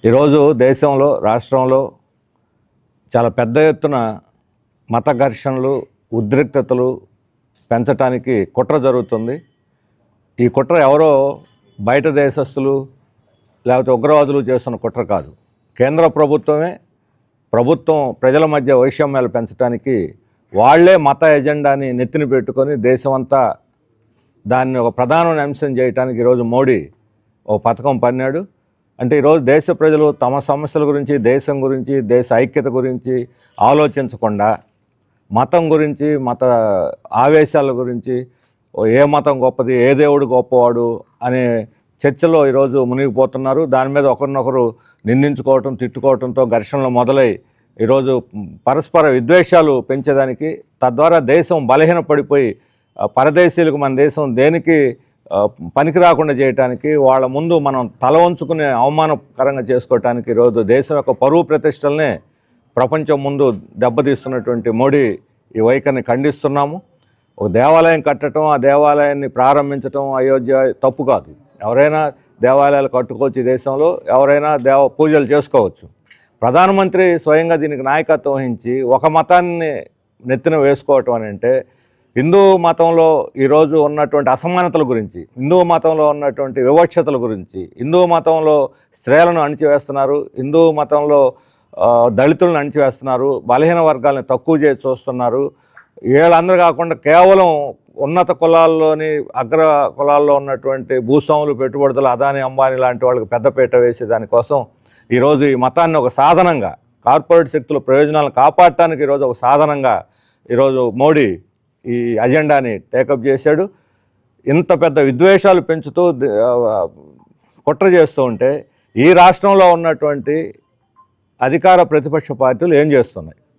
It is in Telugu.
ఈరోజు దేశంలో రాష్ట్రంలో చాలా పెద్ద ఎత్తున మత ఘర్షణలు ఉద్రిక్తతలు పెంచడానికి కుట్ర జరుగుతుంది. ఈ కుట్ర ఎవరో బయట దేశస్తులు లేకపోతే ఉగ్రవాదులు చేస్తున్న కుట్ర కాదు. కేంద్ర ప్రభుత్వం ప్రజల మధ్య వైషమ్యాలు పెంచడానికి వాళ్లే మత ఎజెండాని నెత్తిన పెట్టుకొని దేశమంతా దాన్ని ఒక ప్రధాన అంశం చేయడానికి ఈరోజు మోడీ ఒక పథకం పన్నాడు. అంటే ఈరోజు దేశ ప్రజలు తమ సమస్యల గురించి, దేశం గురించి, దేశ ఐక్యత గురించి ఆలోచించకుండా మతం గురించి, మత ఆవేశాల గురించి, ఏ మతం గొప్పది, ఏ దేవుడు గొప్పవాడు అనే చర్చలో ఈరోజు మునిగిపోతున్నారు. దాని మీద ఒకరినొకరు నిందించుకోవటం, తిట్టుకోవటంతో ఘర్షణలు మొదలై ఈరోజు పరస్పర విద్వేషాలు పెంచేదానికి, తద్వారా దేశం బలహీనపడిపోయి పరదేశీయులకు మన దేశం దేనికి పనికి రాకుండా చేయడానికి, వాళ్ళ ముందు మనం తల వంచుకునే అవమానకరంగా చేసుకోవటానికి ఈరోజు దేశం యొక్క పరువు ప్రతిష్టలనే ప్రపంచం ముందు దెబ్బతీస్తున్నటువంటి మోడీ ఈ వైఖరిని ఖండిస్తున్నాము. ఒక దేవాలయం కట్టడం, ఆ దేవాలయాన్ని ప్రారంభించడం అయోధ్య తప్పు కాదు. ఎవరైనా దేవాలయాలు కట్టుకోవచ్చు, ఈ దేశంలో ఎవరైనా పూజలు చేసుకోవచ్చు. ప్రధానమంత్రి స్వయంగా దీనికి నాయకత్వం వహించి ఒక మతాన్ని నెత్తిన వేసుకోవటం అని అంటే, హిందూ మతంలో ఈరోజు ఉన్నటువంటి అసమానతల గురించి, హిందూ మతంలో ఉన్నటువంటి వివక్షతల గురించి, హిందూ మతంలో స్త్రీలను అణిచివేస్తున్నారు, హిందూ మతంలో దళితులను అణిచివేస్తున్నారు, బలహీన వర్గాలను తక్కువ చేసి చూస్తున్నారు. వీళ్ళందరూ కాకుండా కేవలం ఉన్నత కులాల్లోని అగ్ర కులాల్లో ఉన్నటువంటి భూస్వాములు, పెట్టుబడులు, అదాని అంబానీ లాంటి వాళ్ళకి పెద్దపీట వేసే దానికోసం ఈరోజు ఈ మతాన్ని ఒక సాధనంగా, కార్పొరేట్ శక్తుల ప్రయోజనాలను కాపాడటానికి ఈరోజు ఒక సాధనంగా ఈరోజు మోడీ ఈ అజెండాని టేకప్ చేశాడు. ఇంత పెద్ద విద్వేషాలు పెంచుతూ కుట్ర చేస్తూ ఉంటే ఈ రాష్ట్రంలో ఉన్నటువంటి అధికార ప్రతిపక్ష పార్టీలు ఏం చేస్తున్నాయి?